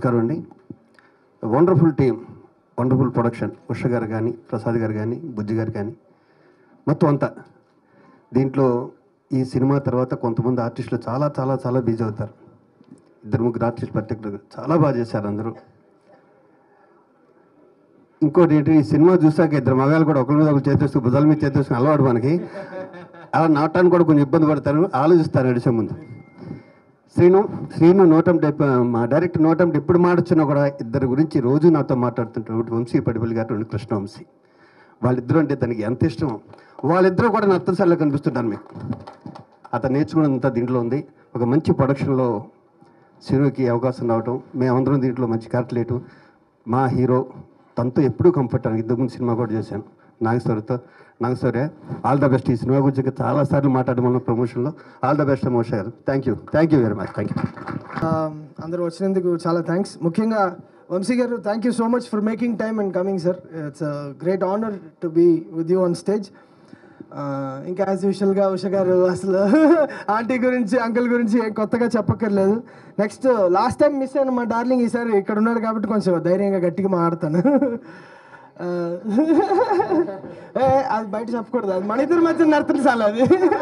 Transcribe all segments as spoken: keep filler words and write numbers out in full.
నమస్కారం అండి. Wonderful team, wonderful production. Usha గారు కానీ, ప్రసాద్ గారు కానీ, బుజ్జి గారు కానీ, మొత్తం అంతా. దీంట్లో ఈ సినిమా తర్వాత కొంతమంది ఆర్టిస్టులు చాలా చాలా చాలా బిజీ అవుతారు. ఇద్దరు ముగ్గురు ఆర్టిస్టులు పర్టికులర్గా చాలా బాగా చేశారు అందరూ. ఇంకోటి ఏంటి, ఈ సినిమా చూసాక ఇద్దరు మగాళ్ళు కూడా ఒకరి మీద ఒకరు చేతేస్తూ భుజాల మీద చేతేసుకుని అలవాటు మనకి. అలా నాటానికి కూడా కొంచెం ఇబ్బంది పడతారు, ఆలోచిస్తారు నడిచే ముందు. శ్రీను శ్రీను నోటంటే మా డైరెక్టర్ నోటంటే ఎప్పుడు మాట్లాడుతున్నా కూడా ఇద్దరు గురించి రోజు నాతో మాట్లాడుతుంటారు. ఒకటి వంశీ పడిపల్లి గారు, రెండు కృష్ణవంశీ. వాళ్ళిద్దరూ అంటే తనకి ఎంత ఇష్టం. వాళ్ళిద్దరూ కూడా నా అత్తసార్లు కనిపిస్తుంటాను మీకు. అతను నేర్చుకున్నంత దీంట్లో ఉంది. ఒక మంచి ప్రొడక్షన్లో శ్రీనుకి అవకాశం రావటం, మేమందరం దీంట్లో మంచి క్యారెక్టర్లేటు. మా హీరో తనతో ఎప్పుడూ కంఫర్ట్ అని ఇంతకుముందు సినిమా కూడా చేశాను నాగేశ్వరితో. నాగేశ్వర్య ఆల్ ద బెస్ట్. ఈ సినిమా గురించి చాలాసార్లు మాట్లాడమన్న ప్రమోషన్లో. ఆల్ ద బెస్ట్ మోష గారు. Thank you thank you very much. Thank you. అందరూ వచ్చినందుకు చాలా థ్యాంక్స్. ముఖ్యంగా వంశీ గారు, thank you so much for making time and coming sir. It's a great honour to be with you on stage. ఇంకా as యూజువల్గా ఉష గారు అసలు ఆంటీ గురించి, అంకుల్ గురించి కొత్తగా చెప్పక్కర్లేదు. నెక్స్ట్ లాస్ట్ టైం మిస్ అయిన మా డార్లింగ్ ఈసారి ఇక్కడ ఉన్నాడు కాబట్టి కొంచెం ధైర్యంగా గట్టిగా మాట్లాడతాను. అది బయట చెప్పకూడదు, అది మన ఇద్దరి మధ్య నడుతుంది చాలు అది.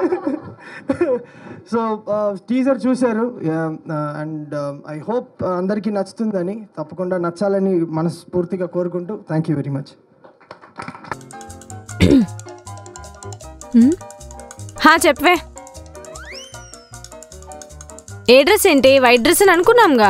సో టీజర్ చూశారు అండ్ ఐ హోప్ అందరికీ నచ్చుతుందని, తప్పకుండా నచ్చాలని మనస్ఫూర్తిగా కోరుకుంటూ థ్యాంక్ యూ వెరీ మచ్. చెప్పవే, ఏ డ్రెస్ ఏంటి? వైట్ డ్రెస్ అని అనుకున్నాంగా.